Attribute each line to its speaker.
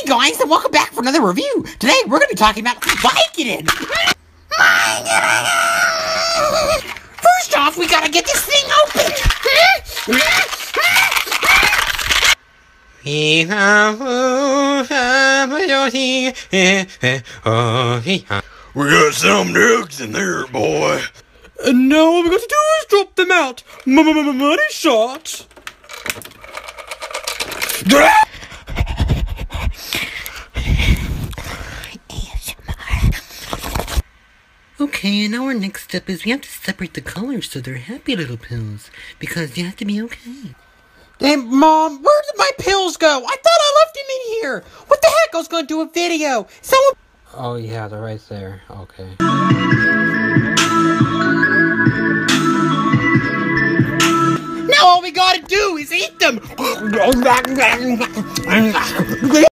Speaker 1: Hey guys, and welcome back for another review. Today we're going to be talking about Vicodin. First off, we gotta get this thing open.
Speaker 2: We got some nugs in there, boy.
Speaker 3: And now all we got to do is drop them out. Money shot.
Speaker 4: Okay, and now our next step is we have to separate the colors so they're happy little pills. Because you have to be okay.
Speaker 1: Hey, Mom, where did my pills go? I thought I left them in here. What the heck? I was going to do a video. Someone...
Speaker 4: Oh yeah, they're right there. Okay.
Speaker 1: Now all we gotta do is eat them.